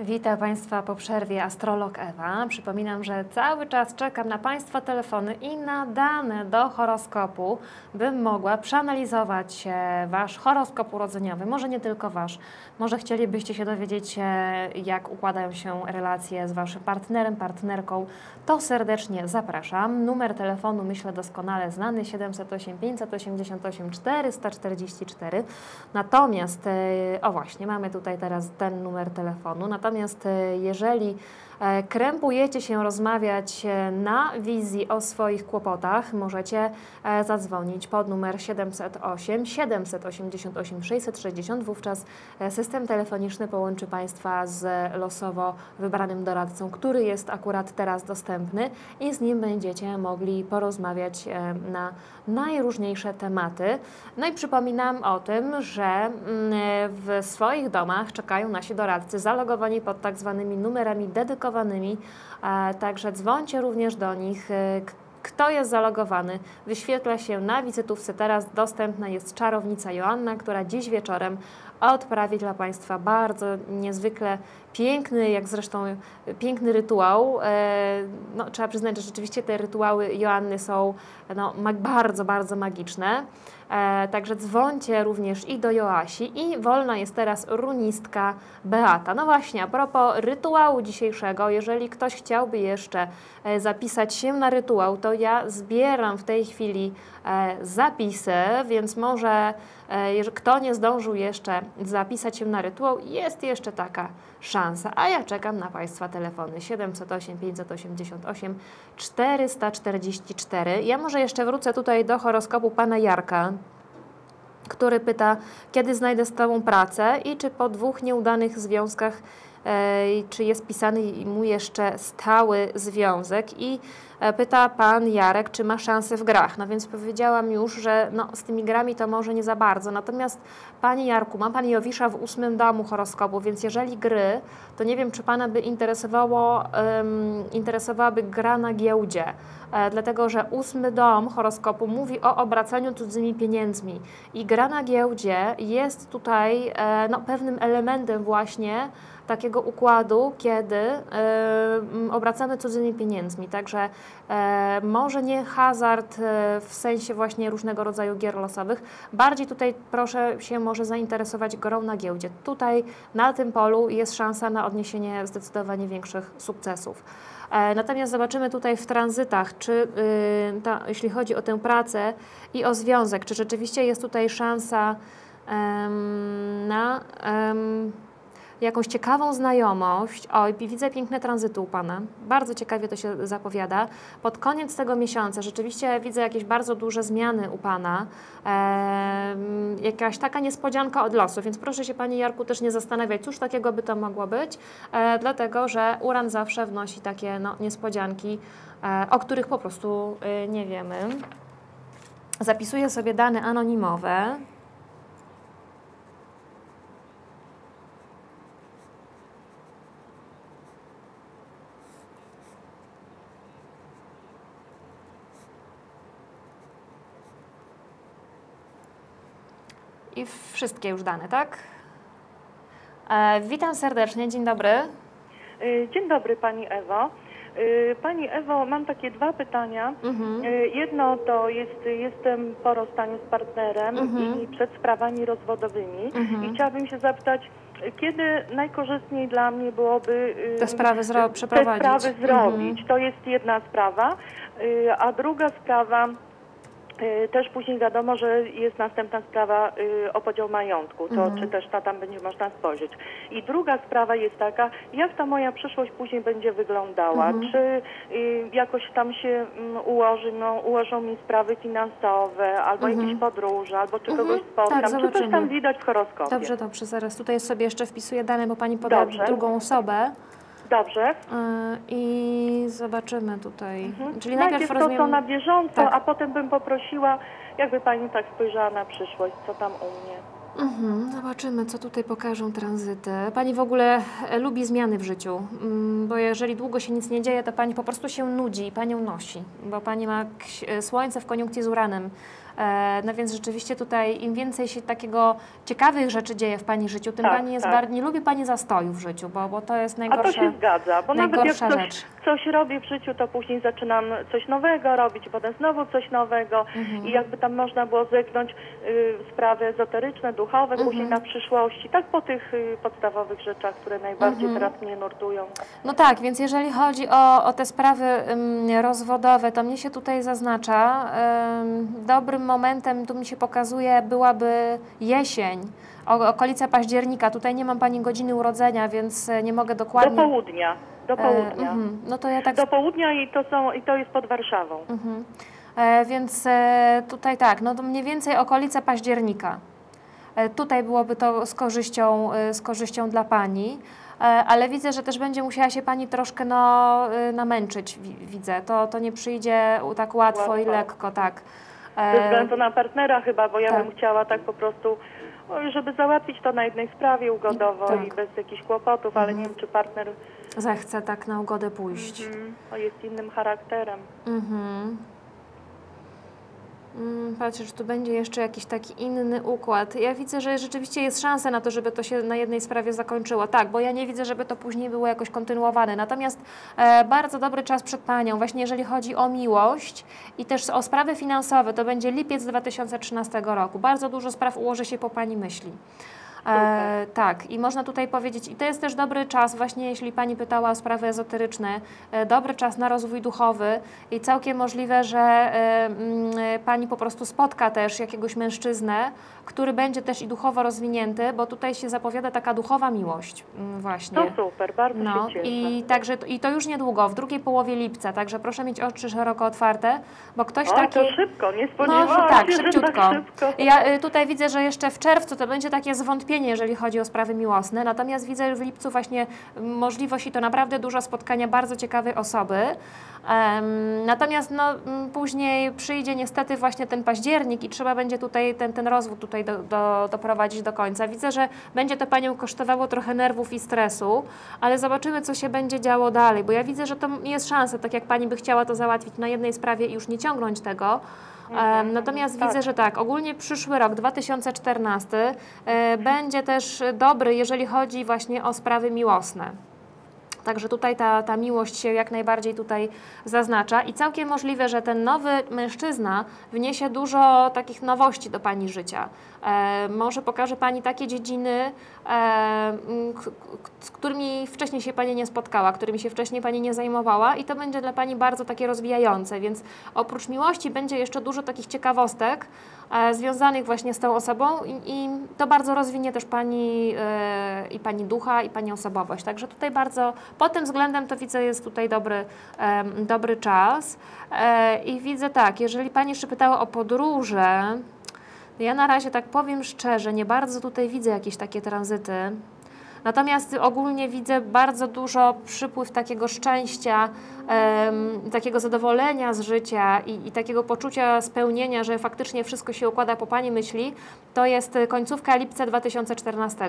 Witam Państwa po przerwie, astrolog Ewa. Przypominam, że cały czas czekam na Państwa telefony i na dane do horoskopu, bym mogła przeanalizować Wasz horoskop urodzeniowy. Może nie tylko Wasz, może chcielibyście się dowiedzieć, jak układają się relacje z Waszym partnerem, partnerką. To serdecznie zapraszam. Numer telefonu myślę doskonale znany 708 588 444. Natomiast, o właśnie, mamy tutaj teraz ten numer telefonu. Natomiast jeżeli krępujecie się rozmawiać na wizji o swoich kłopotach, możecie zadzwonić pod numer 708 788 660. Wówczas system telefoniczny połączy Państwa z losowo wybranym doradcą, który jest akurat teraz dostępny i z nim będziecie mogli porozmawiać na najróżniejsze tematy. No i przypominam o tym, że w swoich domach czekają nasi doradcy zalogowani pod tak zwanymi numerami dedykowanymi, także dzwońcie również do nich. Kto jest zalogowany, wyświetla się na wizytówce. Teraz dostępna jest czarownica Joanna, która dziś wieczorem odprawi dla Państwa bardzo niezwykle piękny, jak zresztą piękny rytuał. No, trzeba przyznać, że rzeczywiście te rytuały Joanny są bardzo, bardzo magiczne. Także dzwońcie również i do Joasi i wolna jest teraz runistka Beata. No właśnie, a propos rytuału dzisiejszego, jeżeli ktoś chciałby jeszcze zapisać się na rytuał, to ja zbieram w tej chwili zapisy, więc może kto nie zdążył jeszcze zapisać się na rytuał, jest jeszcze taka szansa. A ja czekam na Państwa telefony 708 588 444. Ja może jeszcze wrócę tutaj do horoskopu pana Jarka, który pyta, kiedy znajdę stałą pracę i czy po 2 nieudanych związkach czy jest pisany mu jeszcze stały związek i pyta pan Jarek, czy ma szansę w grach. No więc powiedziałam już, że z tymi grami to może nie za bardzo. Natomiast panie Jarku, ma pan Jowisza w 8. domu horoskopu, więc jeżeli gry, to nie wiem, czy pana by interesowałaby gra na giełdzie. Dlatego, że 8. dom horoskopu mówi o obracaniu cudzymi pieniędzmi i gra na giełdzie jest tutaj pewnym elementem właśnie takiego układu, kiedy obracamy cudzymi pieniędzmi. Także może nie hazard w sensie właśnie różnego rodzaju gier losowych. Bardziej tutaj proszę się może zainteresować grą na giełdzie. Tutaj na tym polu jest szansa na odniesienie zdecydowanie większych sukcesów. Natomiast zobaczymy tutaj w tranzytach, czy jeśli chodzi o tę pracę i o związek, czy rzeczywiście jest tutaj szansa na jakąś ciekawą znajomość. Oj, widzę piękne tranzyty u Pana. Bardzo ciekawie to się zapowiada. Pod koniec tego miesiąca rzeczywiście widzę jakieś bardzo duże zmiany u Pana. Jakaś taka niespodzianka od losu, więc proszę się Panie Jarku też nie zastanawiać, cóż takiego by to mogło być, dlatego, że Uran zawsze wnosi takie niespodzianki, o których po prostu nie wiemy. Zapisuję sobie dane anonimowe. I wszystkie już dane, tak? Witam serdecznie, dzień dobry. Dzień dobry Pani Ewo. Pani Ewo, mam takie 2 pytania. Jedno to jestem po rozstaniu z partnerem i przed sprawami rozwodowymi i chciałabym się zapytać, kiedy najkorzystniej dla mnie byłoby te sprawy przeprowadzić. Te sprawy zrobić. To jest jedna sprawa. A druga sprawa, też później wiadomo, że jest następna sprawa o podział majątku, to czy też tam będzie można spojrzeć. I druga sprawa jest taka, jak ta moja przyszłość później będzie wyglądała, czy jakoś tam się ułożą mi sprawy finansowe, albo jakieś podróże, albo czy kogoś spotkam, tak, czy coś tam widać w horoskopie. Dobrze, dobrze, zaraz tutaj sobie jeszcze wpisuję dane, bo Pani poda drugą osobę. Dobrze. I zobaczymy tutaj. Czyli najpierw to, co na bieżąco, tak. A potem bym poprosiła, jakby Pani tak spojrzała na przyszłość, co tam u mnie. Zobaczymy, co tutaj pokażą tranzyty. Pani w ogóle lubi zmiany w życiu, bo jeżeli długo się nic nie dzieje, to Pani po prostu się nudzi i Panią nosi, bo Pani ma Słońce w koniunkcji z Uranem. No więc rzeczywiście tutaj im więcej się takiego ciekawych rzeczy dzieje w Pani życiu, tym Tak, Pani jest tak. nie lubi Pani zastoju w życiu, bo to jest A to się zgadza, bo nawet jak najgorsza rzecz. coś robię w życiu, to później zaczynam coś nowego robić, potem znowu coś nowego i jakby tam można było zegnąć sprawy ezoteryczne, duchowe, później na przyszłości, tak po tych podstawowych rzeczach, które najbardziej teraz mnie nurtują. No tak, więc jeżeli chodzi o te sprawy rozwodowe, to mnie się tutaj zaznacza, dobrym momentem, tu mi się pokazuje, byłaby jesień, okolica października. Tutaj nie mam Pani godziny urodzenia, więc nie mogę dokładnie... Do południa. Do południa. No to ja tak... Do południa i to jest pod Warszawą. Więc tutaj tak, no to mniej więcej okolica października. Tutaj byłoby to z korzyścią dla Pani. Ale widzę, że też będzie musiała się Pani troszkę namęczyć, widzę. To nie przyjdzie tak łatwo i lekko, tak. Ze względu na partnera chyba, bo ja tak. bym chciała tak po prostu, żeby załatwić to na jednej sprawie ugodowo tak. i bez jakichś kłopotów, ale nie wiem, czy partner zechce tak na ugodę pójść. jest innym charakterem. Patrzę, czy tu będzie jeszcze jakiś taki inny układ. Ja widzę, że rzeczywiście jest szansa na to, żeby to się na jednej sprawie zakończyło. Tak, bo ja nie widzę, żeby to później było jakoś kontynuowane. Natomiast bardzo dobry czas przed Panią, właśnie jeżeli chodzi o miłość i też o sprawy finansowe, to będzie lipiec 2013 roku. Bardzo dużo spraw ułoży się po Pani myśli. Tak, i można tutaj powiedzieć, i to jest też dobry czas, właśnie jeśli Pani pytała o sprawy ezoteryczne, dobry czas na rozwój duchowy i całkiem możliwe, że Pani po prostu spotka też jakiegoś mężczyznę, który będzie też i duchowo rozwinięty, bo tutaj się zapowiada taka duchowa miłość właśnie. To super, bardzo się cieszę. I także i to już niedługo, w drugiej połowie lipca, także proszę mieć oczy szeroko otwarte, bo ktoś taki... to szybko, nie spodziewałam tak, się, że szybciutko. tak szybko. Ja tutaj widzę, że jeszcze w czerwcu to będzie takie zwątpienie, jeżeli chodzi o sprawy miłosne, natomiast widzę w lipcu właśnie możliwość i to naprawdę dużo spotkania bardzo ciekawej osoby. Natomiast później przyjdzie niestety właśnie ten październik i trzeba będzie tutaj ten rozwód tutaj doprowadzić do końca. Widzę, że będzie to Panią kosztowało trochę nerwów i stresu, ale zobaczymy, co się będzie działo dalej, bo ja widzę, że to jest szansa, tak jak Pani by chciała to załatwić na jednej sprawie i już nie ciągnąć tego. Natomiast widzę, że tak, ogólnie przyszły rok 2014 będzie też dobry, jeżeli chodzi właśnie o sprawy miłosne. Także tutaj ta miłość się jak najbardziej tutaj zaznacza i całkiem możliwe, że ten nowy mężczyzna wniesie dużo takich nowości do Pani życia. Może pokaże Pani takie dziedziny, z którymi wcześniej się Pani nie spotkała, którymi się wcześniej Pani nie zajmowała i to będzie dla Pani bardzo takie rozwijające, więc oprócz miłości będzie jeszcze dużo takich ciekawostek związanych właśnie z tą osobą i to bardzo rozwinie też Pani i Pani ducha i Pani osobowość. Także tutaj bardzo pod tym względem to widzę jest tutaj dobry czas i widzę tak, jeżeli Pani jeszcze pytała o podróże, ja na razie tak powiem szczerze, nie bardzo tutaj widzę jakieś takie tranzyty. Natomiast ogólnie widzę bardzo dużo przypływ takiego szczęścia, takiego zadowolenia z życia i takiego poczucia spełnienia, że faktycznie wszystko się układa po Pani myśli. To jest końcówka lipca 2014.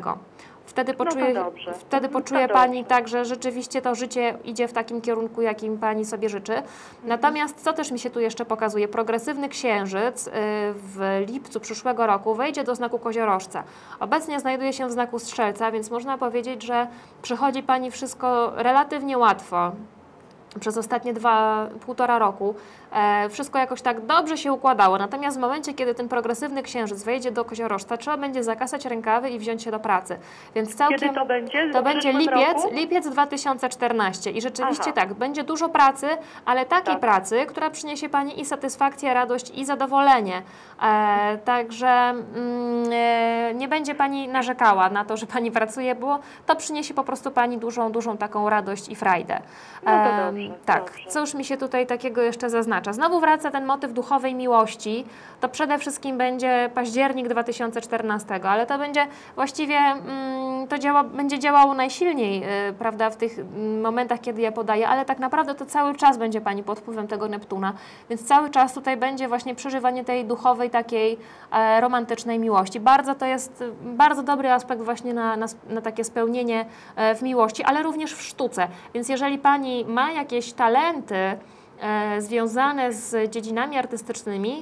Wtedy poczuje Pani tak, że rzeczywiście to życie idzie w takim kierunku, jakim Pani sobie życzy. Natomiast co też mi się tu jeszcze pokazuje? Progresywny księżyc w lipcu przyszłego roku wejdzie do znaku koziorożca. Obecnie znajduje się w znaku strzelca, więc można powiedzieć, że przychodzi Pani wszystko relatywnie łatwo. Przez ostatnie 2,5 roku wszystko jakoś tak dobrze się układało. Natomiast w momencie, kiedy ten progresywny księżyc wejdzie do koziorożca, trzeba będzie zakasać rękawy i wziąć się do pracy. Więc całkiem, kiedy to będzie? To będzie lipiec 2014 i rzeczywiście tak, będzie dużo pracy, ale takiej pracy, która przyniesie Pani i satysfakcję, radość i zadowolenie. Także nie będzie Pani narzekała na to, że Pani pracuje, bo to przyniesie po prostu Pani dużą taką radość i frajdę. Tak, cóż mi się tutaj takiego jeszcze zaznacza? Znowu wraca ten motyw duchowej miłości. To przede wszystkim będzie październik 2014, ale to będzie właściwie, będzie działało najsilniej, prawda, w tych momentach, kiedy je podaję, ale tak naprawdę to cały czas będzie Pani pod wpływem tego Neptuna, więc cały czas tutaj będzie właśnie przeżywanie tej duchowej, takiej romantycznej miłości. To jest bardzo dobry aspekt właśnie na takie spełnienie w miłości, ale również w sztuce, więc jeżeli Pani ma jakieś talenty związane z dziedzinami artystycznymi,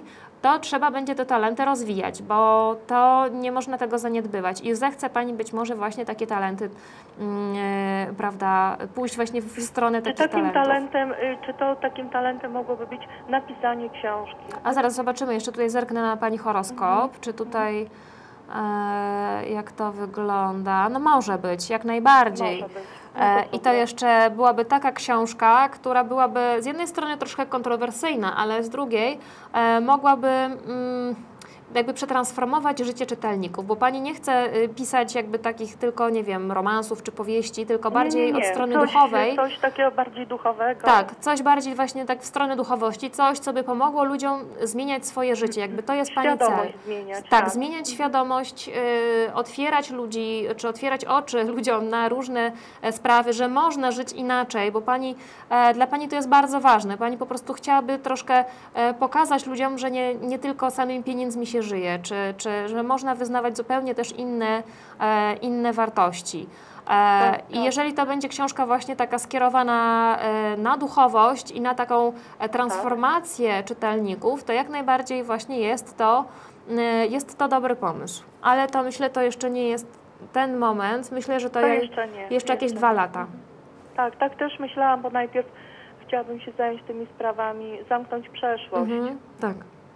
to trzeba będzie te talenty rozwijać, bo to nie można tego zaniedbywać i zechce Pani być może właśnie takie talenty, prawda, pójść właśnie w stronę takich talentów. Czy to takim talentem mogłoby być napisanie książki? A zaraz zobaczymy, jeszcze tutaj zerknę na Pani horoskop, czy tutaj jak to wygląda. No może być, jak najbardziej. Może być. I to jeszcze byłaby taka książka, która byłaby z jednej strony troszkę kontrowersyjna, ale z drugiej mogłaby jakby przetransformować życie czytelników, bo Pani nie chce pisać jakby takich tylko, nie wiem, romansów czy powieści, tylko bardziej od strony duchowej. Coś takiego bardziej duchowego. Tak, coś bardziej właśnie tak w stronę duchowości, coś, co by pomogło ludziom zmieniać swoje życie, jakby to jest Pani cel. Zmieniać, tak, zmieniać świadomość, otwierać ludzi, czy otwierać oczy ludziom na różne sprawy, że można żyć inaczej, bo dla Pani to jest bardzo ważne. Pani po prostu chciałaby troszkę pokazać ludziom, że nie tylko samymi pieniędzmi się żyje, czy że można wyznawać zupełnie też inne wartości. I jeżeli to będzie książka właśnie taka skierowana na duchowość i na taką transformację czytelników, to jak najbardziej właśnie jest to dobry pomysł. Ale to myślę, to jeszcze nie jest ten moment. Myślę, że to jeszcze jakieś 2 lata. Tak też myślałam, bo najpierw chciałabym się zająć tymi sprawami, zamknąć przeszłość. Tak.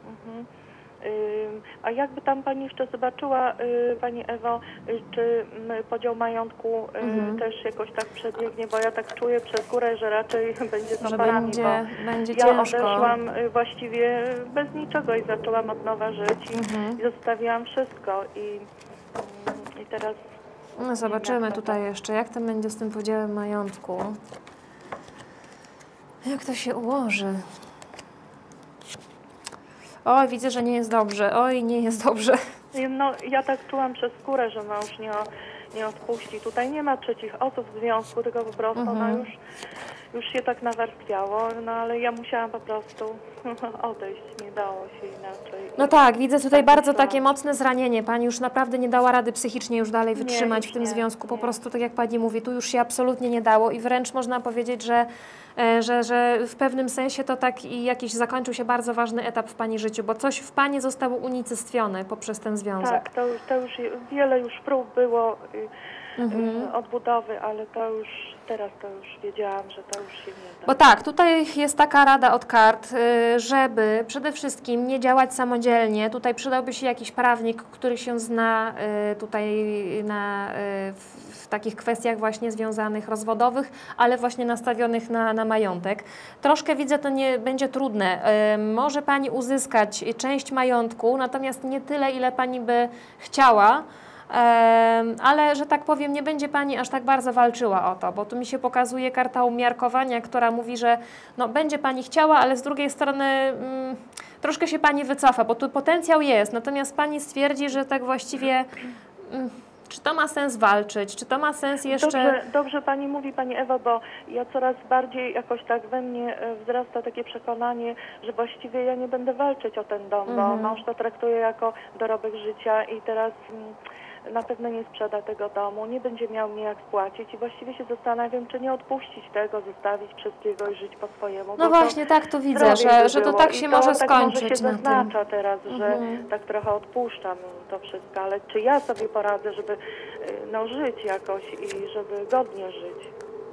A jakby tam Pani jeszcze zobaczyła, Pani Ewo, czy podział majątku też jakoś tak przebiegnie, bo ja tak czuję przez górę, że raczej będzie z oparami, będzie ja ciężko. odeszłam właściwie bez niczego i zaczęłam od nowa żyć i zostawiłam wszystko i teraz... No zobaczymy tutaj jeszcze, jak to będzie z tym podziałem majątku. Jak to się ułoży? Oj, widzę, że nie jest dobrze. Oj, nie jest dobrze. No, ja tak czułam przez skórę, że mąż nie odpuści. Tutaj nie ma trzecich osób w związku, tylko po prostu już się tak nawarstwiało, no ale ja musiałam po prostu odejść, nie dało się inaczej. No tak, widzę tutaj bardzo takie mocne zranienie. Pani już naprawdę nie dała rady psychicznie już dalej wytrzymać w tym związku. Po prostu, tak jak Pani mówi, tu już się absolutnie nie dało i wręcz można powiedzieć, że w pewnym sensie to tak i jakiś zakończył się bardzo ważny etap w Pani życiu, bo coś w Pani zostało unicestwione poprzez ten związek. Tak, to już wiele prób było odbudowy, ale teraz to już wiedziałam, że to już się nie da. Bo tak, tutaj jest taka rada od kart, żeby przede wszystkim nie działać samodzielnie. Tutaj przydałby się jakiś prawnik, który się zna tutaj w takich kwestiach właśnie związanych rozwodowych, ale właśnie nastawionych na majątek. Troszkę widzę, to nie będzie trudne. Może Pani uzyskać część majątku, natomiast nie tyle, ile Pani by chciała. Ale, że tak powiem, nie będzie Pani aż tak bardzo walczyła o to, bo tu mi się pokazuje karta umiarkowania, która mówi, że no, będzie Pani chciała, ale z drugiej strony troszkę się Pani wycofa, bo tu potencjał jest, natomiast Pani stwierdzi, że tak właściwie czy to ma sens walczyć, czy to ma sens jeszcze... Dobrze Pani mówi, Pani Ewo, bo ja coraz bardziej jakoś tak we mnie wzrasta takie przekonanie, że właściwie ja nie będę walczyć o ten dom, bo mąż to traktuje jako dorobek życia i teraz... na pewno nie sprzeda tego domu, nie będzie miał mnie jak spłacić i właściwie się zastanawiam, czy nie odpuścić tego, zostawić wszystkiego i żyć po swojemu. No właśnie, tak to widzę, że to tak się może skończyć. Może się zaznacza teraz, że tak trochę odpuszczam to wszystko, ale czy ja sobie poradzę, żeby żyć jakoś i żeby godnie żyć?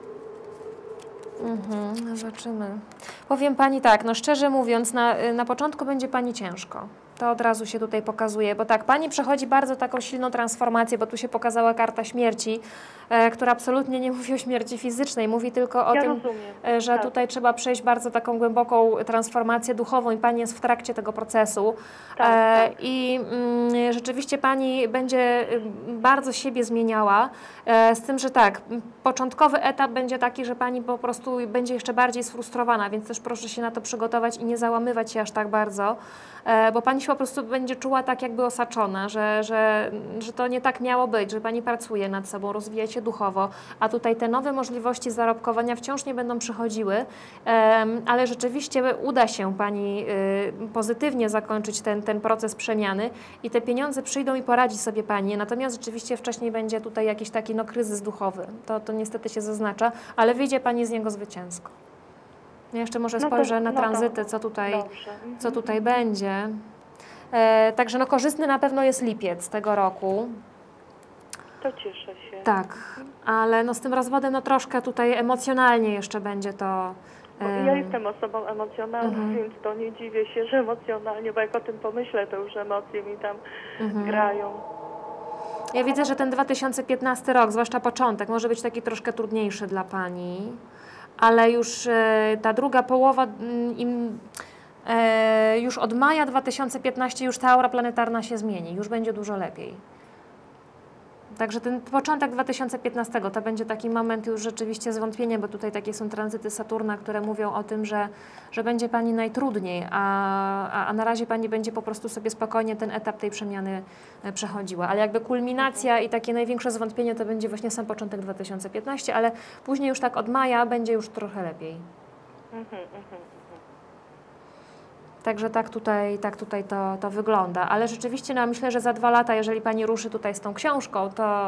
Zobaczymy. Powiem Pani tak, no szczerze mówiąc, na początku będzie Pani ciężko. To od razu się tutaj pokazuje, bo tak, Pani przechodzi bardzo taką silną transformację, bo tu się pokazała karta śmierci, która absolutnie nie mówi o śmierci fizycznej, mówi tylko o tym, że tutaj trzeba przejść bardzo taką głęboką transformację duchową i Pani jest w trakcie tego procesu. I rzeczywiście Pani będzie bardzo siebie zmieniała, z tym, że tak, początkowy etap będzie taki, że Pani po prostu będzie jeszcze bardziej sfrustrowana, więc też proszę się na to przygotować i nie załamywać się aż tak bardzo, bo Pani się po prostu będzie czuła tak jakby osaczona, że to nie tak miało być, że Pani pracuje nad sobą, rozwija się duchowo, a tutaj te nowe możliwości zarobkowania wciąż nie będą przychodziły, ale rzeczywiście uda się Pani pozytywnie zakończyć ten proces przemiany i te pieniądze przyjdą i poradzi sobie Pani, natomiast rzeczywiście wcześniej będzie tutaj jakiś taki kryzys duchowy, to niestety się zaznacza, ale wyjdzie Pani z niego zwycięsko. Ja jeszcze może spojrzę na tranzyty, co tutaj będzie. Także no korzystny na pewno jest lipiec tego roku. To cieszę się. Tak, ale no z tym rozwodem no troszkę tutaj emocjonalnie jeszcze będzie to... Bo ja jestem osobą emocjonalną, więc to nie dziwię się, że emocjonalnie, bo jak o tym pomyślę, to już emocje mi tam grają. Ja widzę, że ten 2015 rok, zwłaszcza początek, może być taki troszkę trudniejszy dla Pani, ale już ta druga połowa, już od maja 2015 już ta aura planetarna się zmieni, już będzie dużo lepiej. Także ten początek 2015 to będzie taki moment już rzeczywiście zwątpienia, bo tutaj takie są tranzyty Saturna, które mówią o tym, że będzie Pani najtrudniej, a na razie Pani będzie po prostu sobie spokojnie ten etap tej przemiany przechodziła. Ale jakby kulminacja i takie największe zwątpienie to będzie właśnie sam początek 2015, ale później już tak od maja będzie już trochę lepiej. Także tak tutaj to wygląda. Ale rzeczywiście no, myślę, że za 2 lata, jeżeli Pani ruszy tutaj z tą książką,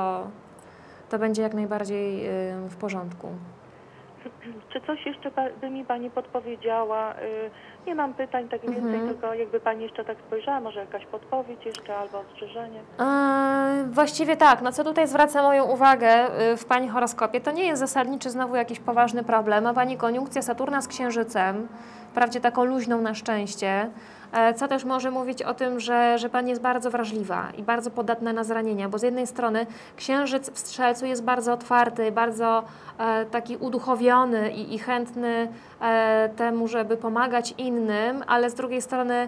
to będzie jak najbardziej w porządku. Czy coś jeszcze by mi Pani podpowiedziała? Nie mam pytań tak więcej, tylko jakby Pani jeszcze tak spojrzała, może jakaś podpowiedź jeszcze albo ostrzeżenie? Właściwie tak. No co tutaj zwraca moją uwagę w Pani horoskopie, to nie jest zasadniczy znowu jakiś poważny problem. Ma Pani koniunkcję Saturna z Księżycem, wprawdzie taką luźną na szczęście, co też może mówić o tym, że Pani jest bardzo wrażliwa i bardzo podatna na zranienia, bo z jednej strony Księżyc w Strzelcu jest bardzo otwarty, bardzo taki uduchowiony i chętny temu, żeby pomagać innym, ale z drugiej strony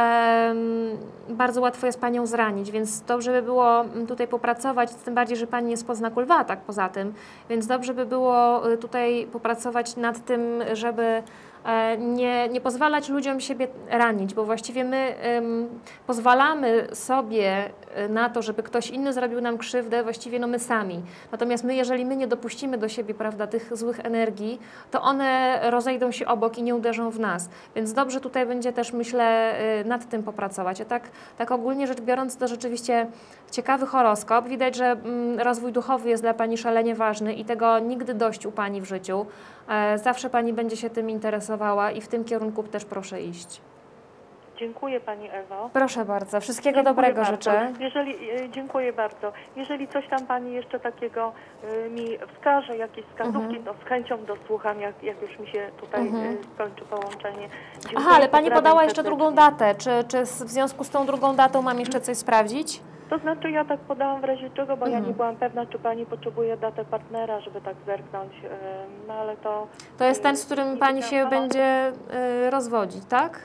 bardzo łatwo jest Panią zranić, więc dobrze by było tutaj popracować, tym bardziej, że Pani jest spod znaku Lwa, tak poza tym, więc dobrze by było tutaj popracować nad tym, żeby nie pozwalać ludziom siebie ranić, bo właściwie my pozwalamy sobie na to, żeby ktoś inny zrobił nam krzywdę, właściwie no my sami. Natomiast my, jeżeli my nie dopuścimy do siebie, prawda, tych złych energii, to one rozejdą się obok i nie uderzą w nas. Więc dobrze tutaj będzie też, myślę, nad tym popracować. A tak ogólnie rzecz biorąc, to rzeczywiście ciekawy horoskop. Widać, że rozwój duchowy jest dla Pani szalenie ważny i tego nigdy dość u Pani w życiu. Zawsze Pani będzie się tym interesowała i w tym kierunku też proszę iść. Dziękuję Pani Ewo. Proszę bardzo, wszystkiego dobrego bardzo. życzę. Dziękuję bardzo. Jeżeli coś tam Pani jeszcze takiego mi wskaże, jakieś wskazówki, to z chęcią dosłucham, jak już mi się tutaj skończy połączenie. Dziękuję, Aha, ale Pani pozdrawiam podała jeszcze serdecznie. drugą datę. Czy w związku z tą drugą datą mam jeszcze coś sprawdzić? To znaczy ja tak podałam w razie czego, bo ja nie byłam pewna, czy Pani potrzebuje datę partnera, żeby tak zerknąć, no ale to... To jest ten, z którym Pani się będzie rozwodzić, tak?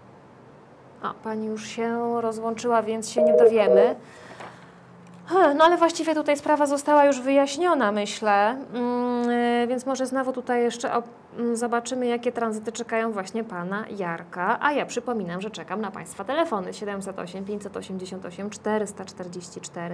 A, Pani już się rozłączyła, więc się nie dowiemy. No ale właściwie tutaj sprawa została już wyjaśniona, myślę, więc może znowu tutaj jeszcze zobaczymy, jakie tranzyty czekają właśnie Pana Jarka. A ja przypominam, że czekam na Państwa telefony 708 588 444.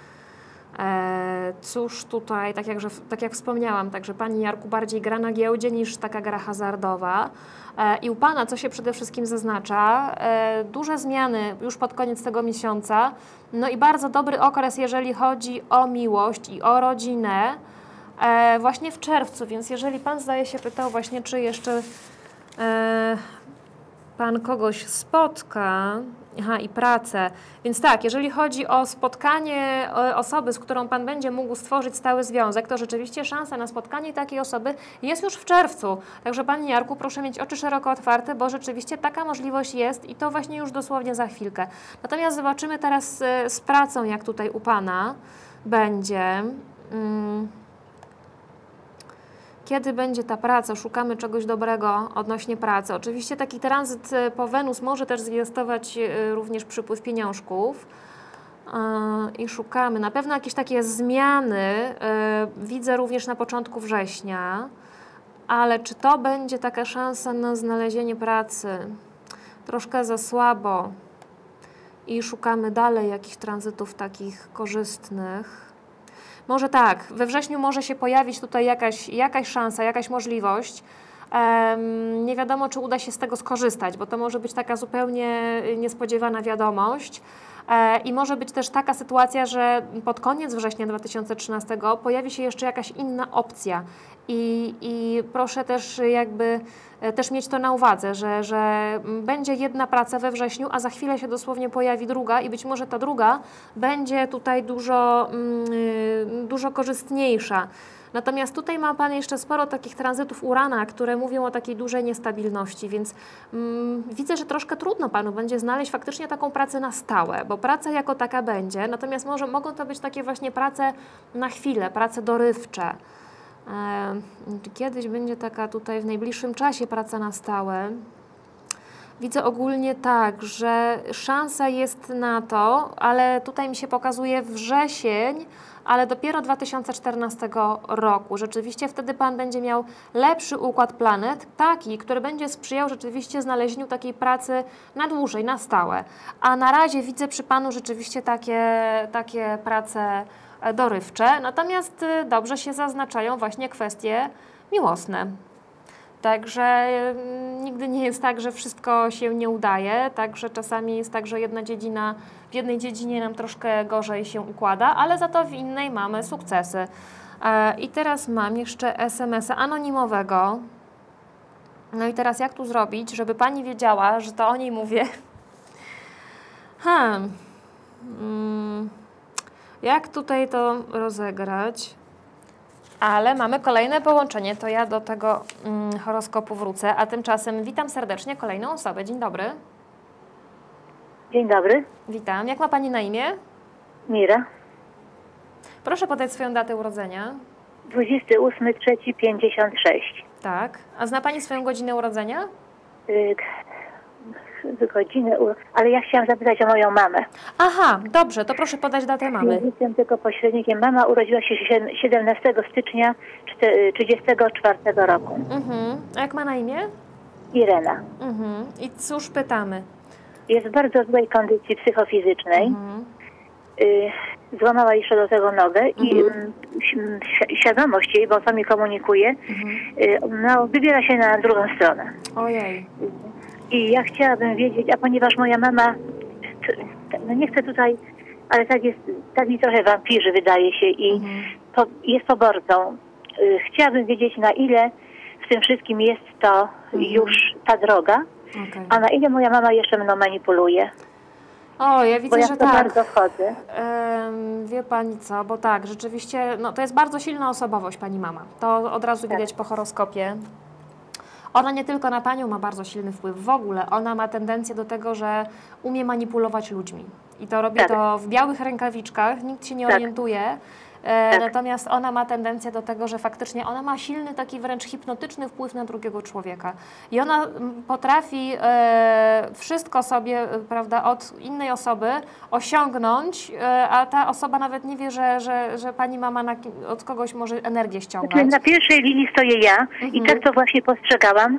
Cóż tutaj, tak jak wspomniałam, także Pani Jarku bardziej gra na giełdzie niż taka gra hazardowa. I u Pana, co się przede wszystkim zaznacza, duże zmiany już pod koniec tego miesiąca, no i bardzo dobry okres, jeżeli chodzi o miłość i o rodzinę, właśnie w czerwcu, więc jeżeli Pan, zdaje się, pytał właśnie, czy jeszcze Pan kogoś spotka, i pracę, więc tak, jeżeli chodzi o spotkanie osoby, z którą Pan będzie mógł stworzyć stały związek, to rzeczywiście szansa na spotkanie takiej osoby jest już w czerwcu. Także Panie Jarku, proszę mieć oczy szeroko otwarte, bo rzeczywiście taka możliwość jest i to właśnie już dosłownie za chwilkę. Natomiast zobaczymy teraz z pracą, jak tutaj u Pana będzie. Kiedy będzie ta praca? Szukamy czegoś dobrego odnośnie pracy. Oczywiście taki tranzyt po Wenus może też zwiastować również przypływ pieniążków. I szukamy. Na pewno jakieś takie zmiany widzę również na początku września, ale czy to będzie taka szansa na znalezienie pracy? Troszkę za słabo. I szukamy dalej jakichś tranzytów takich korzystnych. Może tak, we wrześniu może się pojawić tutaj jakaś szansa, jakaś możliwość, Nie wiadomo, czy uda się z tego skorzystać, bo to może być taka zupełnie niespodziewana wiadomość. I może być też taka sytuacja, że pod koniec września 2013 pojawi się jeszcze jakaś inna opcja. I proszę też jakby też mieć to na uwadze, że będzie jedna praca we wrześniu, a za chwilę się dosłownie pojawi druga i być może ta druga będzie tutaj dużo korzystniejsza. Natomiast tutaj ma Pan jeszcze sporo takich tranzytów Urana, które mówią o takiej dużej niestabilności, więc widzę, że troszkę trudno Panu będzie znaleźć faktycznie taką pracę na stałe, bo praca jako taka będzie, natomiast mogą to być takie właśnie prace na chwilę, prace dorywcze. Kiedyś będzie taka tutaj w najbliższym czasie praca na stałe. Widzę ogólnie tak, że szansa jest na to, ale tutaj mi się pokazuje wrzesień, ale dopiero 2014 roku. Rzeczywiście wtedy Pan będzie miał lepszy układ planet, taki, który będzie sprzyjał rzeczywiście znalezieniu takiej pracy na dłużej, na stałe. A na razie widzę przy Panu rzeczywiście takie prace dorywcze, natomiast dobrze się zaznaczają właśnie kwestie miłosne. Także nigdy nie jest tak, że wszystko się nie udaje, także czasami jest tak, że w jednej dziedzinie nam troszkę gorzej się układa, ale za to w innej mamy sukcesy. I teraz mam jeszcze SMS-a anonimowego. No i teraz jak tu zrobić, żeby Pani wiedziała, że to o niej mówię? Jak tutaj to rozegrać? Ale mamy kolejne połączenie, to ja do tego horoskopu wrócę, a tymczasem witam serdecznie kolejną osobę. Dzień dobry. Dzień dobry, Witam. Jak ma Pani na imię? Mira. Proszę podać swoją datę urodzenia. 28.3.56. Tak. A zna Pani swoją godzinę urodzenia? Ale ja chciałam zapytać o moją mamę. Aha, dobrze, to proszę podać datę mamy. Jestem tylko pośrednikiem. Mama urodziła się 17 stycznia 1934 roku. A jak ma na imię? Irena. I cóż pytamy? Jest w bardzo złej kondycji psychofizycznej. Złamała jeszcze do tego nogę i świadomość jej, bo to mi komunikuje, wybiera się na drugą stronę. Ojej. I ja chciałabym wiedzieć, a ponieważ moja mama, no nie chcę tutaj, ale tak mi trochę wampirzy wydaje się i jest poborcą. Chciałabym wiedzieć, na ile w tym wszystkim jest to już ta droga, a na ile moja mama jeszcze mną manipuluje. O, ja widzę, bo ja że to tak. bardzo wchodzę. Wie Pani co, bo tak, rzeczywiście, no to jest bardzo silna osobowość Pani mama. To od razu widać po horoskopie. Ona nie tylko na Panią ma bardzo silny wpływ, w ogóle ona ma tendencję do tego, że umie manipulować ludźmi. I to robi to w białych rękawiczkach, nikt się nie orientuje. Natomiast ona ma tendencję do tego, że faktycznie ona ma silny, taki wręcz hipnotyczny wpływ na drugiego człowieka. I ona potrafi wszystko sobie, prawda, od innej osoby osiągnąć, a ta osoba nawet nie wie, że Pani mama od kogoś może energię ściągać. Na pierwszej linii stoję ja i tak to właśnie postrzegałam.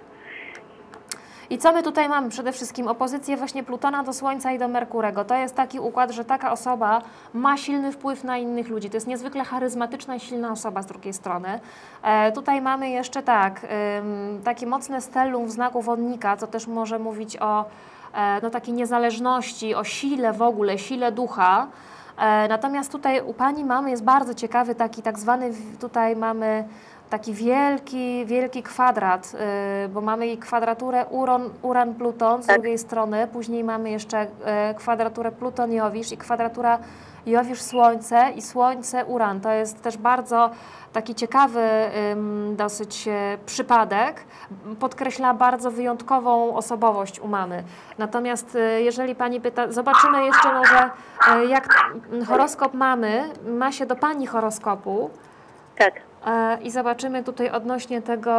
I co my tutaj mamy? Przede wszystkim opozycję właśnie Plutona do Słońca i do Merkurego. To jest taki układ, że taka osoba ma silny wpływ na innych ludzi. To jest niezwykle charyzmatyczna i silna osoba z drugiej strony. Tutaj mamy jeszcze takie mocne stellum w znaku wodnika, co też może mówić o takiej niezależności, o sile w ogóle, sile ducha. Natomiast tutaj u Pani mamy jest bardzo ciekawy taki tak zwany, tutaj mamy taki wielki kwadrat, bo mamy i kwadraturę Uran-Pluton z drugiej strony, później mamy jeszcze kwadraturę Pluton-Jowisz i kwadratura Jowisz-Słońce i Słońce-Uran. To jest też bardzo taki ciekawy dosyć przypadek, podkreśla bardzo wyjątkową osobowość u mamy. Natomiast jeżeli Pani pyta, zobaczymy jeszcze może jak horoskop mamy ma się do Pani horoskopu. Tak. I zobaczymy tutaj odnośnie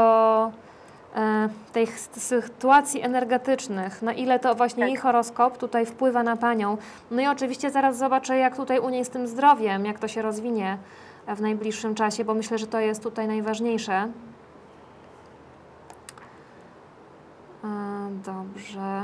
tych sytuacji energetycznych, na ile to właśnie jej horoskop tutaj wpływa na Panią. No i oczywiście zaraz zobaczę, jak tutaj u niej z tym zdrowiem, jak to się rozwinie w najbliższym czasie, bo myślę, że to jest tutaj najważniejsze. Dobrze.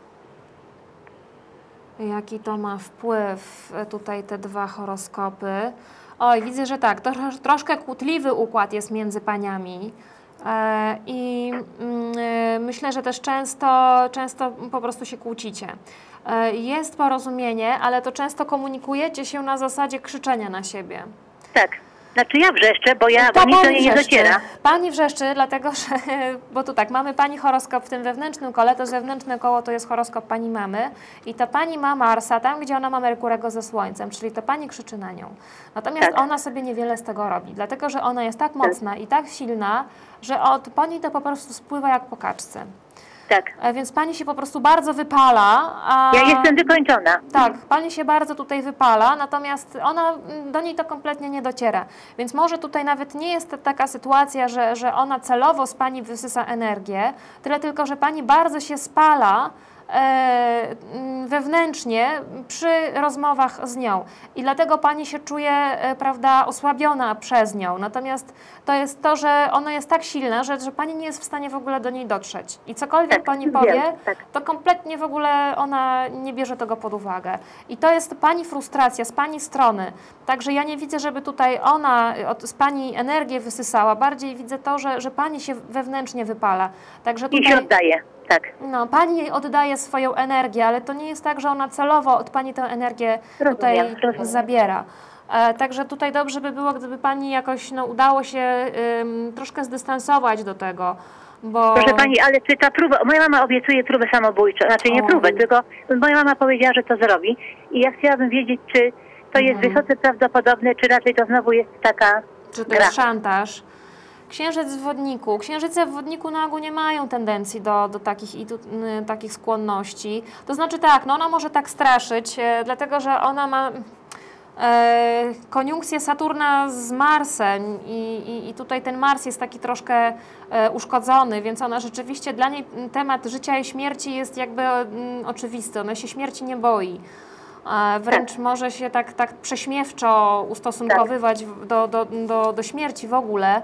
Jaki to ma wpływ tutaj te dwa horoskopy? Oj, widzę, że tak, troszkę kłótliwy układ jest między paniami. I myślę, że też często po prostu się kłócicie. Jest porozumienie, ale to często komunikujecie się na zasadzie krzyczenia na siebie. Tak. Znaczy ja wrzeszczę, bo nic do niej nie dociera. Pani wrzeszczy, dlatego że, bo tu tak, mamy pani horoskop w tym wewnętrznym kole, to zewnętrzne koło to jest horoskop pani mamy i ta pani ma Marsa tam, gdzie ona ma Merkurego ze Słońcem, czyli to pani krzyczy na nią. Natomiast ona sobie niewiele z tego robi, dlatego że ona jest tak mocna i tak silna, że od pani to po prostu spływa jak po kaczce. Tak. Więc pani się po prostu bardzo wypala. Ja jestem wykończona. Tak, pani się bardzo tutaj wypala, natomiast do niej to kompletnie nie dociera. Więc może tutaj nawet nie jest taka sytuacja, że ona celowo z pani wysysa energię, tyle tylko, że pani bardzo się spala wewnętrznie przy rozmowach z nią i dlatego pani się czuje, prawda, osłabiona przez nią. Natomiast to jest to, że ona jest tak silna, że pani nie jest w stanie w ogóle do niej dotrzeć. I cokolwiek pani powie, to kompletnie w ogóle ona nie bierze tego pod uwagę. I to jest pani frustracja z pani strony. Także ja nie widzę, żeby tutaj ona z pani energię wysysała. Bardziej widzę to, że pani się wewnętrznie wypala. Także tutaj, I się oddaje. Tak. No, pani jej oddaje swoją energię, ale to nie jest tak, że ona celowo od pani tę energię tutaj zabiera. Także tutaj dobrze by było, gdyby pani jakoś udało się troszkę zdystansować do tego. Bo... Proszę pani, ale czy ta próba, moja mama obiecuje próbę samobójczą, znaczy nie próbę, tylko moja mama powiedziała, że to zrobi i ja chciałabym wiedzieć, czy to jest wysoce prawdopodobne, czy raczej to znowu jest taka Czy to jest szantaż? Księżyc w wodniku. Księżyce w wodniku na ogół nie mają tendencji do takich skłonności. To znaczy tak, ona może tak straszyć, dlatego że ona ma koniunkcję Saturna z Marsem i tutaj ten Mars jest taki troszkę uszkodzony, więc ona rzeczywiście, dla niej temat życia i śmierci jest jakby oczywisty. Ona się śmierci nie boi. Wręcz może się tak prześmiewczo ustosunkowywać do śmierci w ogóle.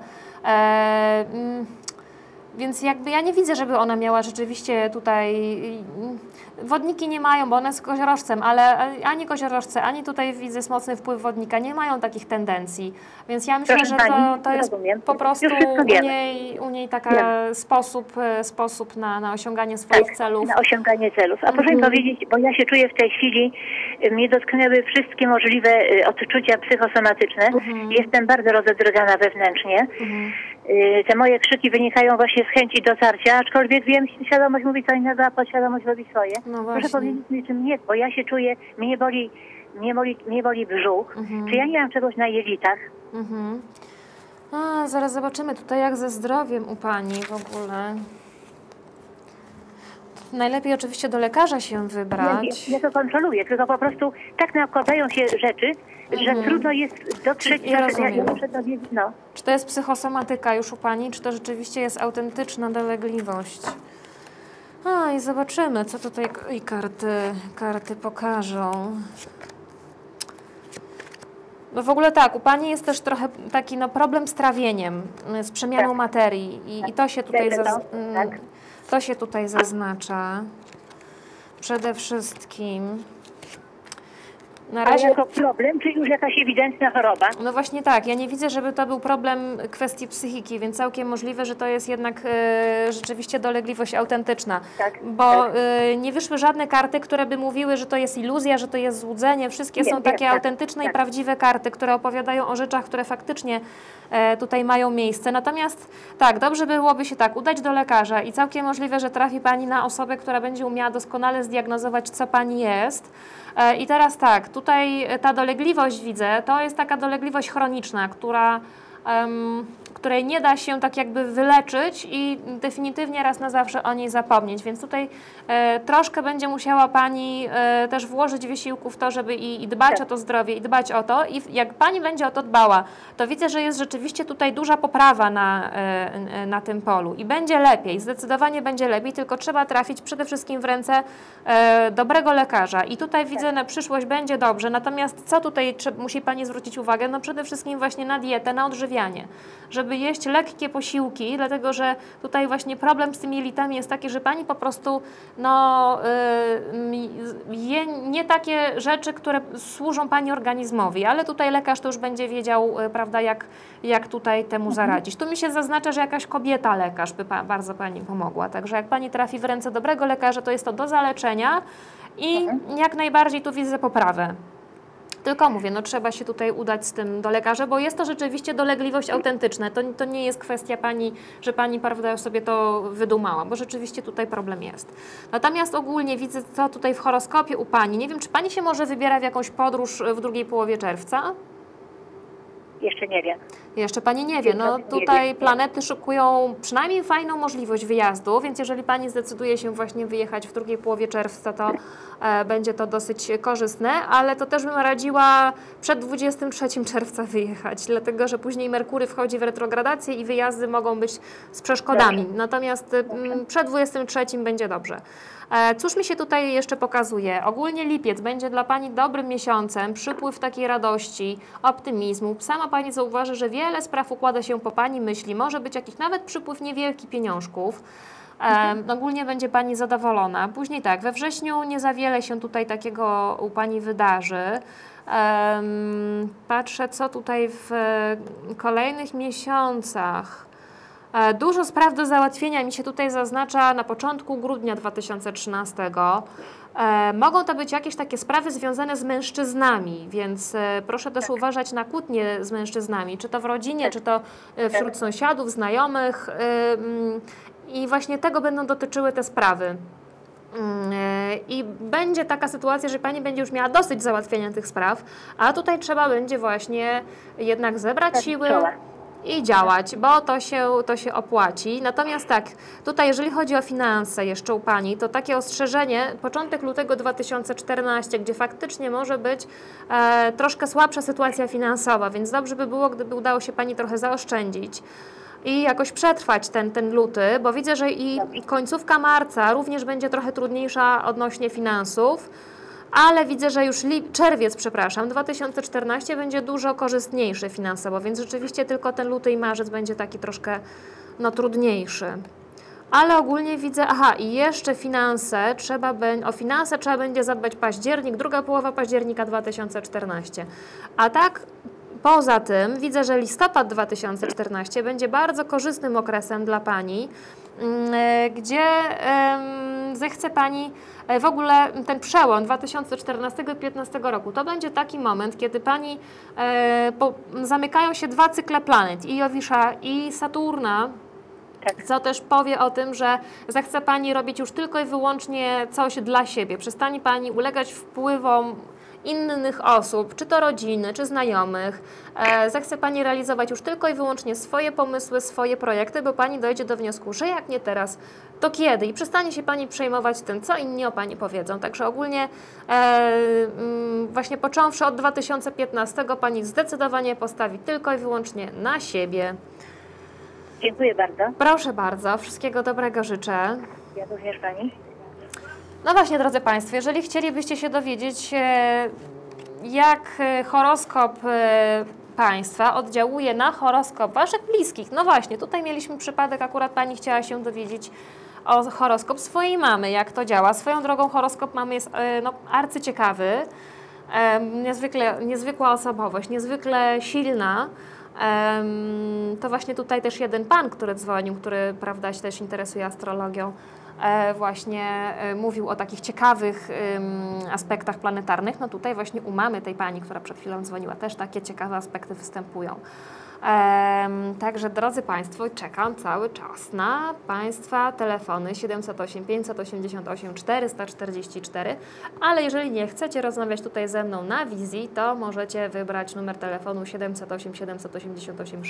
Więc jakby ja nie widzę, żeby ona miała rzeczywiście tutaj... Wodniki nie mają, bo ona jest koziorożcem, ale ani koziorożce, ani tutaj widzę mocny wpływ wodnika, nie mają takich tendencji. Więc ja myślę, że to jest po prostu u niej taki sposób na osiąganie swoich celów. Na osiąganie celów. A proszę mi powiedzieć, bo ja się czuję w tej chwili, mnie dotknęły wszystkie możliwe odczucia psychosomatyczne. Jestem bardzo rozedrgana wewnętrznie. Te moje krzyki wynikają właśnie z chęci dotarcia, aczkolwiek wiem, świadomość mówi co innego, a podświadomość robi swoje. No proszę powiedzieć mi, czym jest, bo ja się czuję, mnie boli brzuch. Czy ja nie mam czegoś na jelitach? Zaraz zobaczymy tutaj, jak ze zdrowiem u pani w ogóle. Najlepiej oczywiście do lekarza się wybrać. Ja to kontroluję, tylko po prostu tak nakładają się rzeczy, że trudno jest dotrzeć. Ja rozumiem. Czy to jest psychosomatyka już u pani, czy to rzeczywiście jest autentyczna dolegliwość? I zobaczymy, co tutaj karty pokażą. No w ogóle tak, u pani jest też trochę taki problem z trawieniem, z przemianą materii i to się tutaj to się tutaj zaznacza przede wszystkim. Na razie... Ale jako problem, czy już jakaś ewidentna choroba? No właśnie tak, ja nie widzę, żeby to był problem kwestii psychiki, więc całkiem możliwe, że to jest jednak rzeczywiście dolegliwość autentyczna. Bo nie wyszły żadne karty, które by mówiły, że to jest iluzja, że to jest złudzenie. Wszystkie są takie autentyczne i prawdziwe karty, które opowiadają o rzeczach, które faktycznie tutaj mają miejsce. Natomiast tak, dobrze byłoby się udać do lekarza i całkiem możliwe, że trafi pani na osobę, która będzie umiała doskonale zdiagnozować, co pani jest. I teraz tak, tutaj ta dolegliwość widzę, to jest taka dolegliwość chroniczna, której nie da się tak jakby wyleczyć i definitywnie raz na zawsze o niej zapomnieć. Więc tutaj troszkę będzie musiała pani też włożyć wysiłku w to, żeby i dbać o to zdrowie, i dbać o to. I jak pani będzie o to dbała, to widzę, że jest rzeczywiście tutaj duża poprawa na tym polu. I będzie lepiej, zdecydowanie będzie lepiej, tylko trzeba trafić przede wszystkim w ręce dobrego lekarza. I tutaj widzę, na przyszłość będzie dobrze. Natomiast co tutaj musi pani zwrócić uwagę? No przede wszystkim właśnie na dietę, na odżywianie odżywianie, żeby jeść lekkie posiłki, dlatego że tutaj właśnie problem z tymi jelitami jest taki, że pani po prostu je nie takie rzeczy, które służą pani organizmowi, ale tutaj lekarz to już będzie wiedział, prawda, jak tutaj temu zaradzić. Tu mi się zaznacza, że jakaś kobieta lekarz by bardzo pani pomogła, także jak pani trafi w ręce dobrego lekarza, to jest to do zaleczenia i jak najbardziej tu widzę poprawę. Tylko mówię, no trzeba się tutaj udać z tym do lekarza, bo jest to rzeczywiście dolegliwość autentyczna. To nie jest kwestia pani, że pani, prawda, sobie to wydumała, bo rzeczywiście tutaj problem jest. Natomiast ogólnie widzę, co tutaj w horoskopie u pani. Nie wiem, czy pani się może wybiera w jakąś podróż w drugiej połowie czerwca? Jeszcze nie wiem. Jeszcze pani nie wie. No tutaj planety szykują przynajmniej fajną możliwość wyjazdu, więc jeżeli pani zdecyduje się właśnie wyjechać w drugiej połowie czerwca, to będzie to dosyć korzystne, ale to też bym radziła przed 23 czerwca wyjechać, dlatego że później Merkury wchodzi w retrogradację i wyjazdy mogą być z przeszkodami. Natomiast przed 23 będzie dobrze. Cóż mi się tutaj jeszcze pokazuje? Ogólnie lipiec będzie dla pani dobrym miesiącem, przypływ takiej radości, optymizmu. Sama pani zauważy, że wiele spraw układa się po pani myśli, może być jakiś nawet przypływ niewielki pieniążków. Ogólnie będzie pani zadowolona. Później tak, we wrześniu nie za wiele się tutaj takiego u pani wydarzy. Patrzę, co tutaj w kolejnych miesiącach. Dużo spraw do załatwienia mi się tutaj zaznacza na początku grudnia 2013. Mogą to być jakieś takie sprawy związane z mężczyznami, więc proszę też uważać na kłótnie z mężczyznami, czy to w rodzinie, czy to wśród sąsiadów, znajomych. I właśnie tego będą dotyczyły te sprawy. I będzie taka sytuacja, że pani będzie już miała dosyć załatwienia tych spraw, a tutaj trzeba będzie właśnie jednak zebrać siły i działać, bo to się opłaci. Natomiast tak, tutaj jeżeli chodzi o finanse jeszcze u pani, to takie ostrzeżenie, początek lutego 2014, gdzie faktycznie może być troszkę słabsza sytuacja finansowa, więc dobrze by było, gdyby udało się pani trochę zaoszczędzić i jakoś przetrwać ten luty, bo widzę, że i końcówka marca również będzie trochę trudniejsza odnośnie finansów, ale widzę, że już czerwiec, przepraszam, 2014 będzie dużo korzystniejszy finansowo, więc rzeczywiście tylko ten luty i marzec będzie taki troszkę trudniejszy. Ale ogólnie widzę, i jeszcze finanse, o finanse trzeba będzie zadbać październik, druga połowa października 2014. A tak poza tym widzę, że listopad 2014 będzie bardzo korzystnym okresem dla pani, gdzie zechce pani w ogóle ten przełom 2014-2015 roku. To będzie taki moment, kiedy pani zamykają się dwa cykle planet, i Jowisza, i Saturna, co też powie o tym, że zechce pani robić już tylko i wyłącznie coś dla siebie. Przestanie pani ulegać wpływom innych osób, czy to rodziny, czy znajomych. Zechce pani realizować już tylko i wyłącznie swoje pomysły, swoje projekty, bo pani dojdzie do wniosku, że jak nie teraz, to kiedy? I przestanie się pani przejmować tym, co inni o pani powiedzą. Także ogólnie właśnie począwszy od 2015 pani zdecydowanie postawi tylko i wyłącznie na siebie. Dziękuję bardzo. Proszę bardzo, wszystkiego dobrego życzę. Ja również pani. No właśnie, drodzy Państwo, jeżeli chcielibyście się dowiedzieć, jak horoskop Państwa oddziałuje na horoskop Waszych bliskich, no właśnie, tutaj mieliśmy przypadek, akurat Pani chciała się dowiedzieć o horoskop swojej mamy, jak to działa. Swoją drogą horoskop mamy jest arcyciekawy, niezwykła osobowość, niezwykle silna. To właśnie tutaj też jeden pan, który dzwonił, który, prawda, się też interesuje astrologią, właśnie mówił o takich ciekawych aspektach planetarnych. No tutaj właśnie u mamy tej pani, która przed chwilą dzwoniła, też takie ciekawe aspekty występują. Także drodzy Państwo, czekam cały czas na Państwa telefony 708 588 444, ale jeżeli nie chcecie rozmawiać tutaj ze mną na wizji, to możecie wybrać numer telefonu 708 788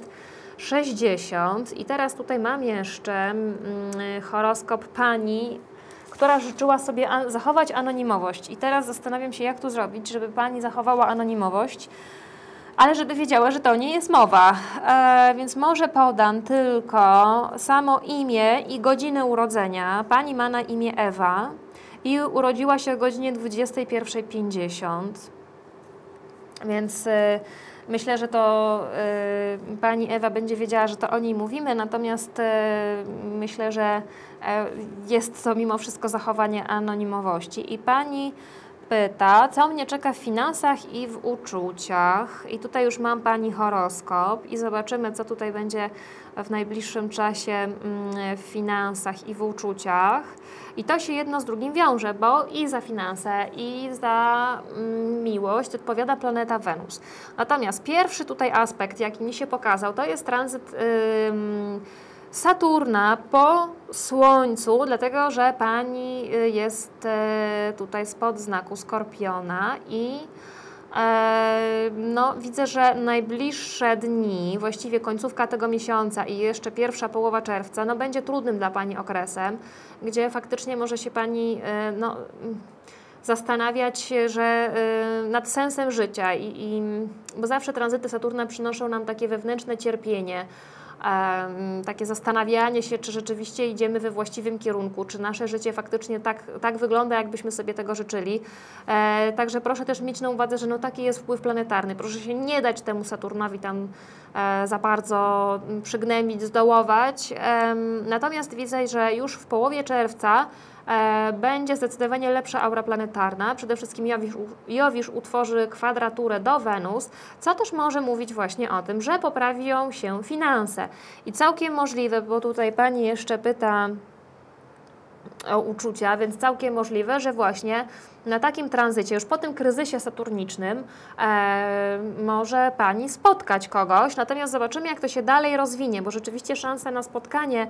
660. I teraz tutaj mam jeszcze horoskop pani, która życzyła sobie zachować anonimowość. I teraz zastanawiam się, jak tu zrobić, żeby pani zachowała anonimowość, ale żeby wiedziała, że to nie jest mowa. Więc może podam tylko samo imię i godzinę urodzenia. Pani ma na imię Ewa i urodziła się o godzinie 21:50. Więc Myślę, że to pani Ewa będzie wiedziała, że to o niej mówimy, natomiast myślę, że jest to mimo wszystko zachowanie anonimowości. I pani pyta, co mnie czeka w finansach i w uczuciach. I tutaj już mam pani horoskop i zobaczymy, co tutaj będzie w najbliższym czasie w finansach i w uczuciach. I to się jedno z drugim wiąże, bo i za finanse, i za miłość odpowiada planeta Wenus. Natomiast pierwszy tutaj aspekt, jaki mi się pokazał, to jest tranzyt Saturna po Słońcu, dlatego że pani jest tutaj spod znaku Skorpiona i no, widzę, że najbliższe dni, właściwie końcówka tego miesiąca i jeszcze pierwsza połowa czerwca, no, będzie trudnym dla pani okresem, gdzie faktycznie może się pani no, zastanawiać, że nad sensem życia, bo zawsze tranzyty Saturna przynoszą nam takie wewnętrzne cierpienie, takie zastanawianie się, czy rzeczywiście idziemy we właściwym kierunku, czy nasze życie faktycznie tak wygląda, jakbyśmy sobie tego życzyli. Także proszę też mieć na uwadze, że no taki jest wpływ planetarny. Proszę się nie dać temu Saturnowi tam za bardzo przygnębić, zdołować. Natomiast widzę, że już w połowie czerwca będzie zdecydowanie lepsza aura planetarna. Przede wszystkim Jowisz utworzy kwadraturę do Wenus, co też może mówić właśnie o tym, że poprawią się finanse. I całkiem możliwe, bo tutaj pani jeszcze pyta o uczucia, więc całkiem możliwe, że właśnie na takim tranzycie, już po tym kryzysie saturnicznym może pani spotkać kogoś, natomiast zobaczymy, jak to się dalej rozwinie, bo rzeczywiście szansa na spotkanie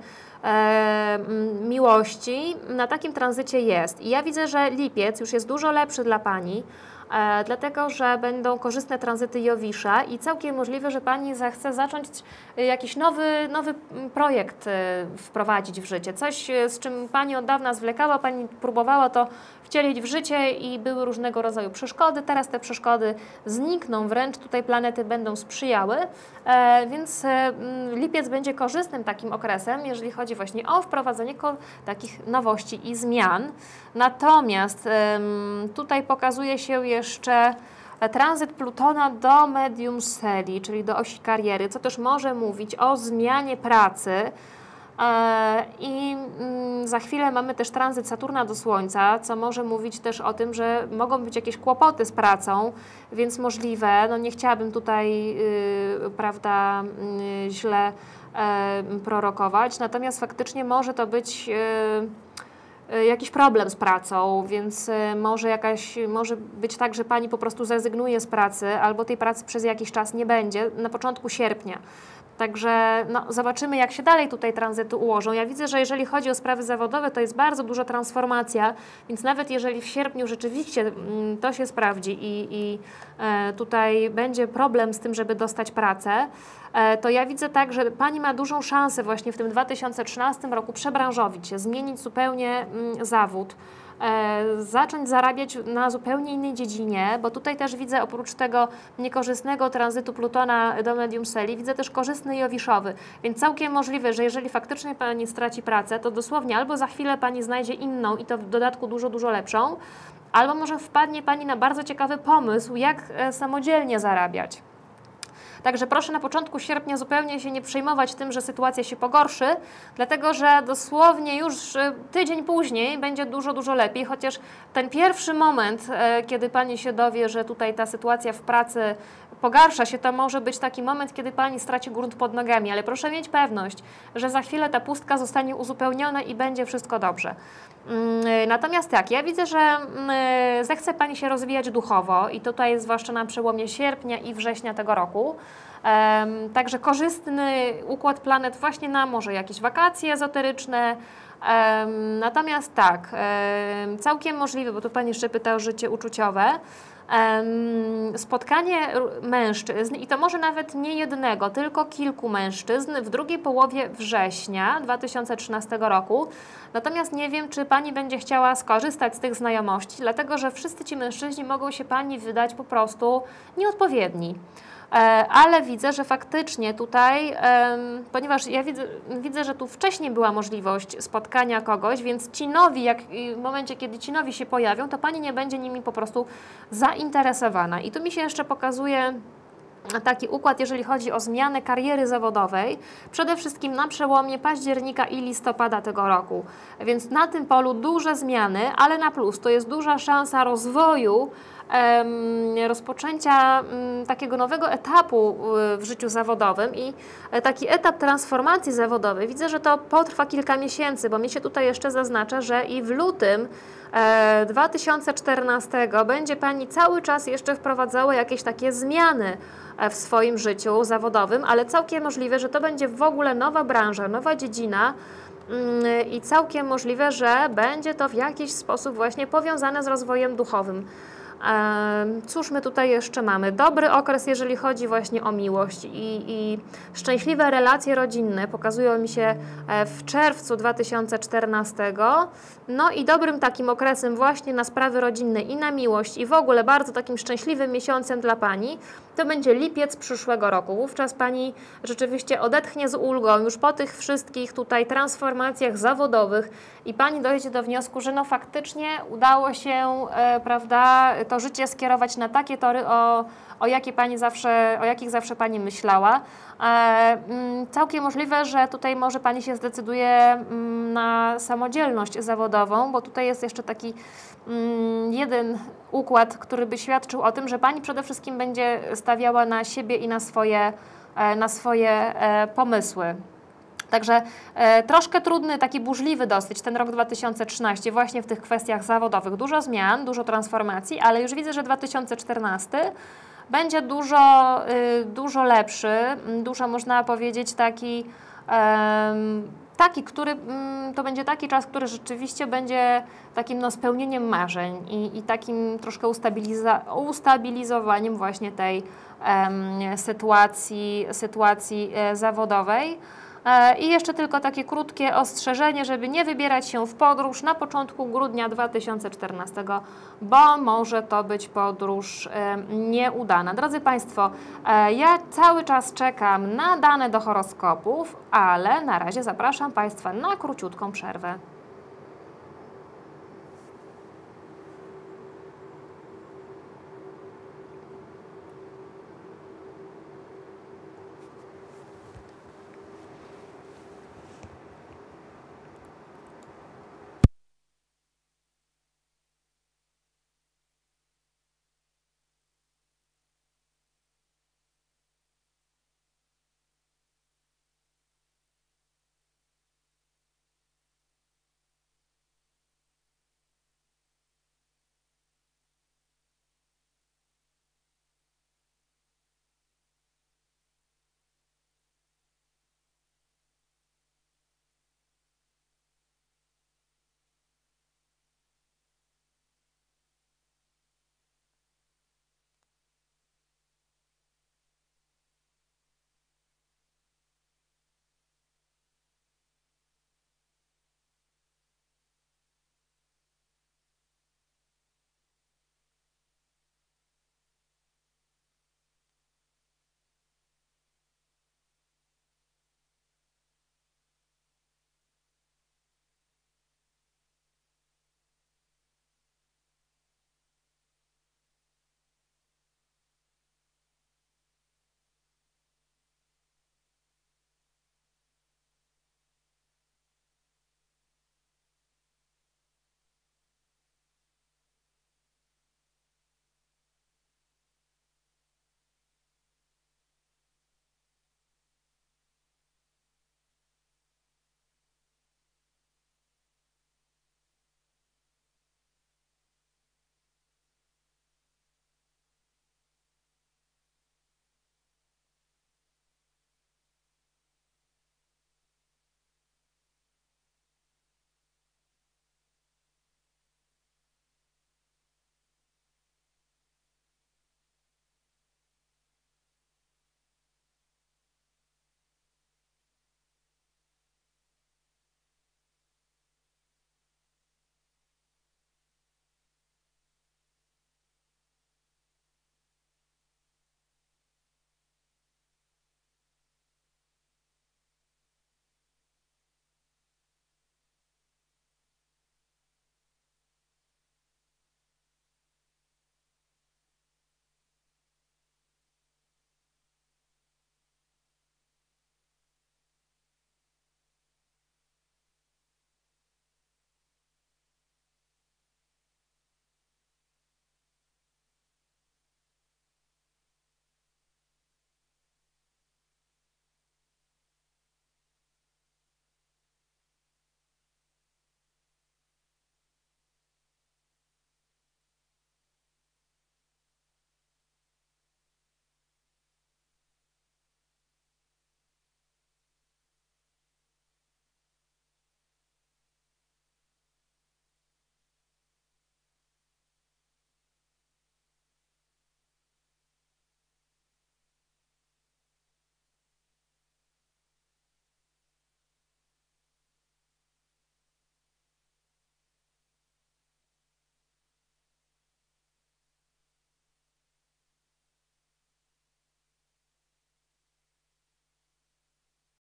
miłości na takim tranzycie jest. I ja widzę, że lipiec już jest dużo lepszy dla pani, dlatego że będą korzystne tranzyty Jowisza i całkiem możliwe, że pani zechce zacząć jakiś nowy projekt wprowadzić w życie. Coś, z czym pani od dawna zwlekała, pani próbowała to wcielić w życie i były różnego rodzaju przeszkody. Teraz te przeszkody znikną, wręcz tutaj planety będą sprzyjały, więc lipiec będzie korzystnym takim okresem, jeżeli chodzi właśnie o wprowadzenie takich nowości i zmian. Natomiast tutaj pokazuje się jeszcze tranzyt Plutona do medium Seli, czyli do osi kariery, co też może mówić o zmianie pracy. I za chwilę mamy też tranzyt Saturna do Słońca, co może mówić też o tym, że mogą być jakieś kłopoty z pracą, więc możliwe, no nie chciałabym tutaj prawda, źle prorokować, natomiast faktycznie może to być jakiś problem z pracą, więc może być tak, że pani po prostu zrezygnuje z pracy albo tej pracy przez jakiś czas nie będzie na początku sierpnia. Także no, zobaczymy, jak się dalej tutaj tranzyty ułożą. Ja widzę, że jeżeli chodzi o sprawy zawodowe, to jest bardzo duża transformacja, więc nawet jeżeli w sierpniu rzeczywiście to się sprawdzi i tutaj będzie problem z tym, żeby dostać pracę, to ja widzę tak, że pani ma dużą szansę właśnie w tym 2013 roku przebranżowić się, zmienić zupełnie zawód, zacząć zarabiać na zupełnie innej dziedzinie, bo tutaj też widzę oprócz tego niekorzystnego tranzytu Plutona do medium Seli, widzę też korzystny Jowiszowy, więc całkiem możliwe, że jeżeli faktycznie pani straci pracę, to dosłownie albo za chwilę pani znajdzie inną i to w dodatku dużo lepszą, albo może wpadnie pani na bardzo ciekawy pomysł, jak samodzielnie zarabiać. Także proszę na początku sierpnia zupełnie się nie przejmować tym, że sytuacja się pogorszy, dlatego że dosłownie już tydzień później będzie dużo lepiej, chociaż ten pierwszy moment, kiedy pani się dowie, że tutaj ta sytuacja w pracy pogarsza się, to może być taki moment, kiedy pani straci grunt pod nogami, ale proszę mieć pewność, że za chwilę ta pustka zostanie uzupełniona i będzie wszystko dobrze. Natomiast tak, ja widzę, że zechce pani się rozwijać duchowo i tutaj zwłaszcza na przełomie sierpnia i września tego roku. Także korzystny układ planet właśnie na może jakieś wakacje ezoteryczne. Natomiast tak, całkiem możliwe, bo tu pani jeszcze pyta o życie uczuciowe, spotkanie mężczyzn i to może nawet nie jednego, tylko kilku mężczyzn w drugiej połowie września 2013 roku. Natomiast nie wiem, czy pani będzie chciała skorzystać z tych znajomości, dlatego że wszyscy ci mężczyźni mogą się pani wydać po prostu nieodpowiedni. Ale widzę, że faktycznie tutaj, ponieważ ja widzę, że tu wcześniej była możliwość spotkania kogoś, więc ci nowi, w momencie, kiedy ci nowi się pojawią, to pani nie będzie nimi po prostu zainteresowana. I tu mi się jeszcze pokazuje taki układ, jeżeli chodzi o zmianę kariery zawodowej, przede wszystkim na przełomie października i listopada tego roku. Więc na tym polu duże zmiany, ale na plus. To jest duża szansa rozwoju, rozpoczęcia takiego nowego etapu w życiu zawodowym i taki etap transformacji zawodowej. Widzę, że to potrwa kilka miesięcy, bo mi się tutaj jeszcze zaznacza, że i w lutym 2014 będzie Pani cały czas jeszcze wprowadzała jakieś takie zmiany w swoim życiu zawodowym, ale całkiem możliwe, że to będzie w ogóle nowa branża, nowa dziedzina i całkiem możliwe, że będzie to w jakiś sposób właśnie powiązane z rozwojem duchowym. Cóż my tutaj jeszcze mamy? Dobry okres, jeżeli chodzi właśnie o miłość i szczęśliwe relacje rodzinne pokazują mi się w czerwcu 2014. No i dobrym takim okresem właśnie na sprawy rodzinne i na miłość i w ogóle bardzo takim szczęśliwym miesiącem dla Pani to będzie lipiec przyszłego roku. Wówczas Pani rzeczywiście odetchnie z ulgą już po tych wszystkich tutaj transformacjach zawodowych i Pani dojdzie do wniosku, że no faktycznie udało się, prawda, to życie skierować na takie tory, o jakich zawsze Pani myślała. Całkiem możliwe, że tutaj może Pani się zdecyduje na samodzielność zawodową, bo tutaj jest jeszcze taki jeden układ, który by świadczył o tym, że Pani przede wszystkim będzie stawiała na siebie i na swoje pomysły. Także troszkę trudny, taki burzliwy dosyć ten rok 2013 właśnie w tych kwestiach zawodowych. Dużo zmian, dużo transformacji, ale już widzę, że 2014 będzie dużo lepszy, dużo można powiedzieć taki, który to będzie taki czas, który rzeczywiście będzie takim no, spełnieniem marzeń i takim troszkę ustabilizowaniem właśnie tej sytuacji zawodowej. I jeszcze tylko takie krótkie ostrzeżenie, żeby nie wybierać się w podróż na początku grudnia 2014, bo może to być podróż nieudana. Drodzy Państwo, ja cały czas czekam na dane do horoskopów, ale na razie zapraszam Państwa na króciutką przerwę.